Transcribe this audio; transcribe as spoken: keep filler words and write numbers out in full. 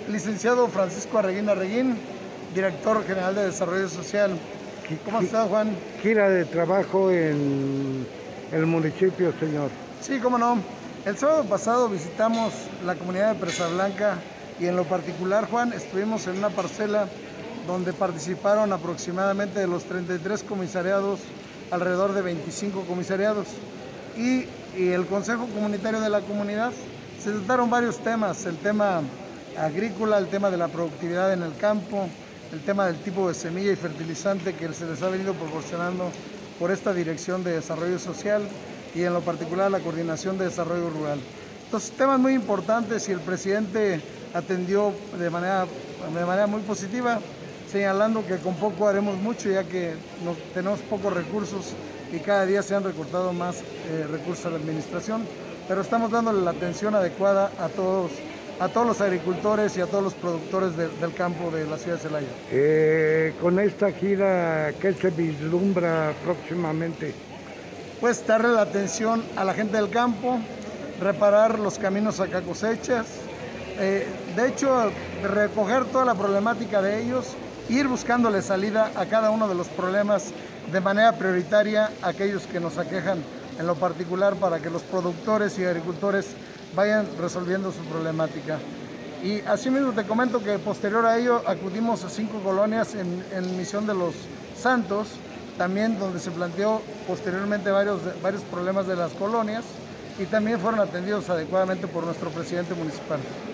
licenciado Francisco Arreguín Arreguín, director general de Desarrollo Social. ¿Cómo estás, Juan? Gira de trabajo en el municipio, señor. Sí, cómo no. El sábado pasado visitamos la comunidad de Presa Blanca y en lo particular, Juan, estuvimos en una parcela donde participaron aproximadamente de los treinta y tres comisariados, alrededor de veinticinco comisariados. Y, y el Consejo Comunitario de la comunidad, se trataron varios temas, el tema agrícola, el tema de la productividad en el campo, el tema del tipo de semilla y fertilizante que se les ha venido proporcionando por esta Dirección de Desarrollo Social y en lo particular la Coordinación de Desarrollo Rural. Entonces, temas muy importantes y el presidente atendió de manera, de manera muy positiva, señalando que con poco haremos mucho, ya que no, tenemos pocos recursos y cada día se han recortado más eh, recursos a la administración, pero estamos dándole la atención adecuada a todos, a todos los agricultores y a todos los productores de, del campo de la ciudad de Celaya. Eh, con esta gira, ¿qué se vislumbra próximamente? Pues darle la atención a la gente del campo, reparar los caminos acá cosechas, eh, de hecho recoger toda la problemática de ellos, ir buscándole salida a cada uno de los problemas de manera prioritaria, aquellos que nos aquejan en lo particular, para que los productores y agricultores vayan resolviendo su problemática. Y asimismo te comento que posterior a ello acudimos a cinco colonias en, en Misión de los Santos, también donde se planteó posteriormente varios, varios problemas de las colonias y también fueron atendidos adecuadamente por nuestro presidente municipal.